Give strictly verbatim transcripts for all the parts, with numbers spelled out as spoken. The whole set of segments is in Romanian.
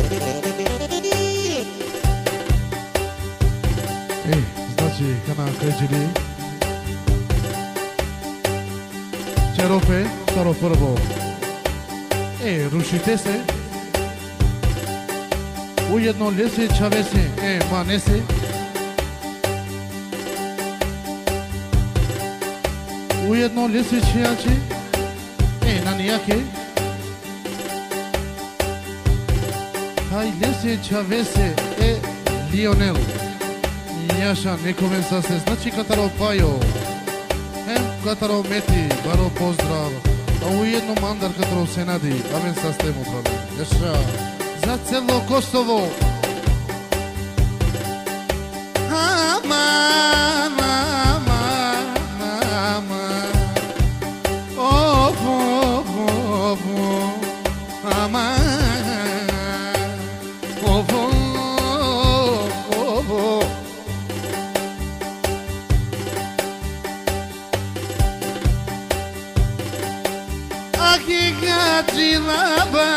Ej, znači, kana kređili Čerofe, staro prvo E, rušite se Ujedno lese čavese E, manese Ujedno lese čejače E, nanijake Hai lese čavese E, Lionel Jaša, nekome sa se znači Kataro Pajo Em, Kataro Meti, Baro pozdrav A ujedno mandar Kataro Senadi Amen sa stemu problem Jaša Za celo Kosovo Aman, aman, aman Ovo, ovo, ovo Aman Ovo, ovo Aki gacilaba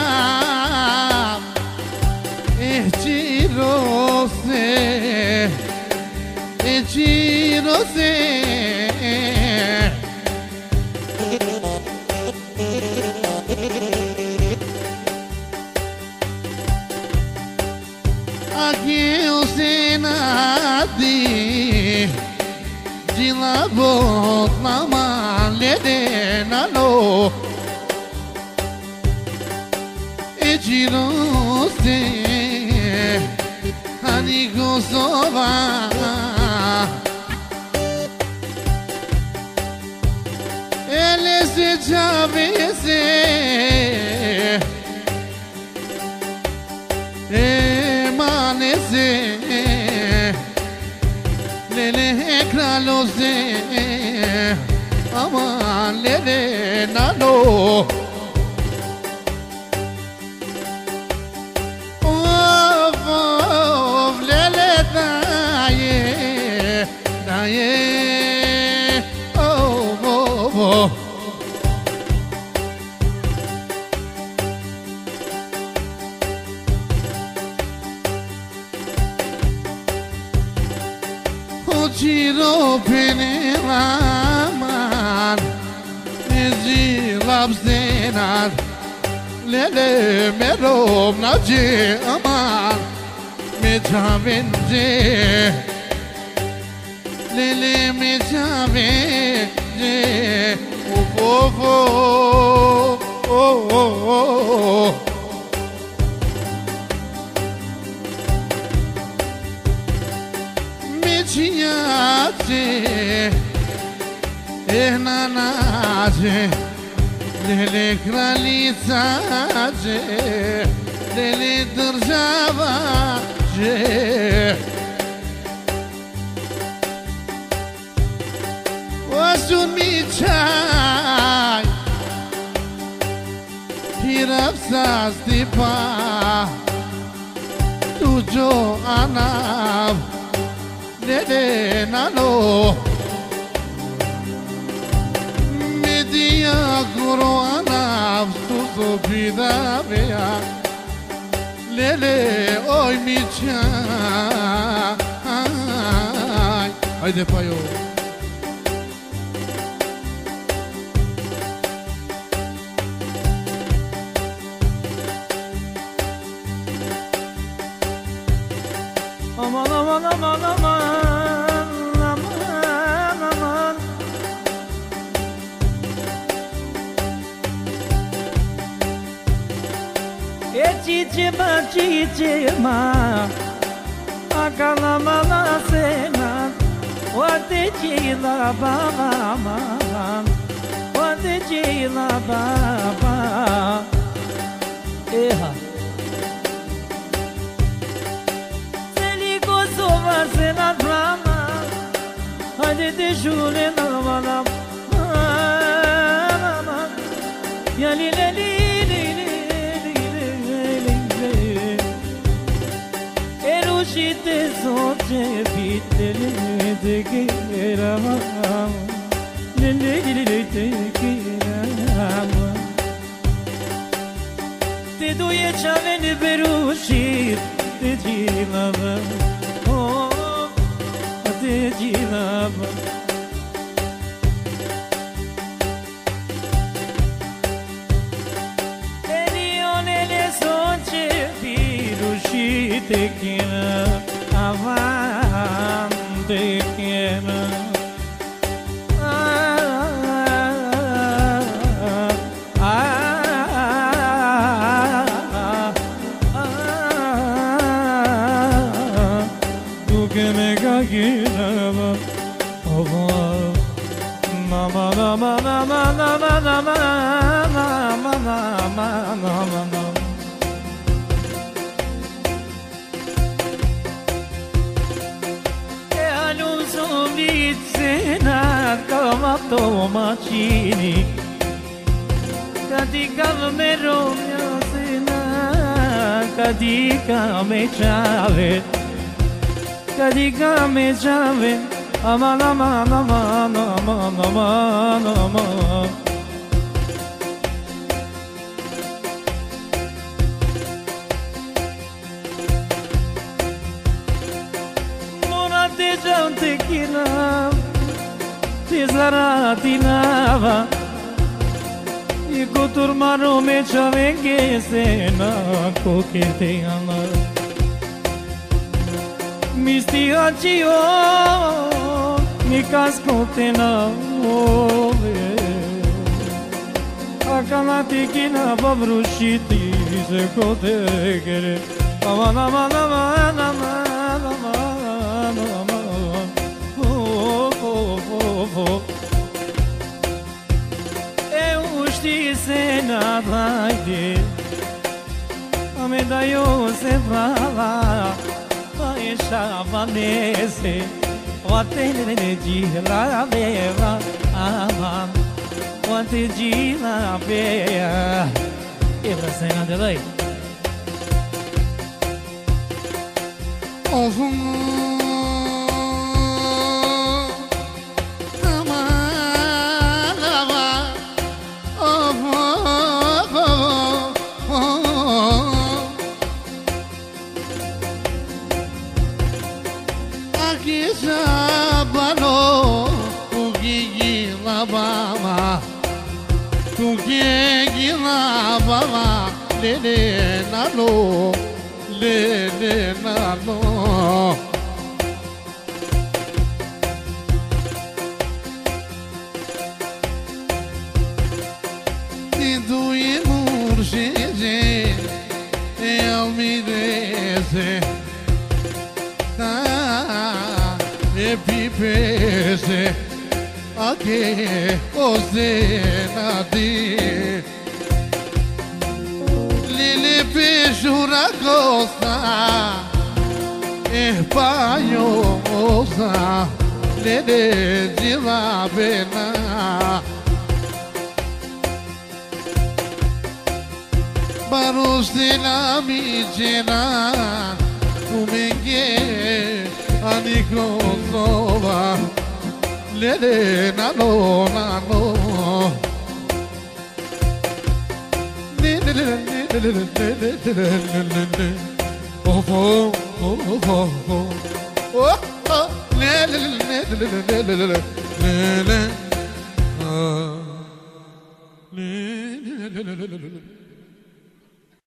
Echirose Echirose Aqui o senadi De la volta maledena no Echirose Anigo sova Ele se chavese Emanese Lele kralose Aman lele nano Yeah, oh, oh, oh. Oh, Giro Penelaman, Ezi Labzenar, Lele Merom Naje Aman, Mejavenje. Lele me chave je oh oh oh oh oh me chiaje enanaje lele kralica je lele država je Asun mi chai Hirapsa stipa Tujo anav Dede nano Media guru anav Tuzo vida vea Lele oi mi chai Haide payo Aman aman aman aman aman aman E cici ma cici ma Akala mala sena Wate cila baba Wate cila baba Eha Sena drama, hadi de jure na bana, mama, ya li li li li li li li. Erushite soche bitele de kera mama, li li li li de kera mama. Te duie čavene berušit Te džilava Oh, te džilava Eni onele sonče Birušit te kena Avan te kena Tomačini Kadika me romja sena Kadika me čave Kadika me čave Aman aman aman aman aman aman Mora te jam te kinam Ti zaratinava I kutur maro me čavenge se na koke te ama Misti ačio mi kasko te na ove Akana ti kina babrušiti se kote kere Aman aman aman aman aman aman Eu știi se nadajde A me da eu se vrala A eșa vanese O atene gila beva Aman O ate gila beva E la sena de lei Ovum Baba, lele nano, lele nano. Tido imurgente, eu me desse, ah, e pipese, aqui você nadi. Jura costa espanhosa Lele de la pena Barros de la Michena Kumengue Anikosova Lele nano nano Oh, oh, oh, oh, oh, oh, oh, le, le, le, le, le, le, le, le, le, le, le, le, le, le, le, le, le, le, le,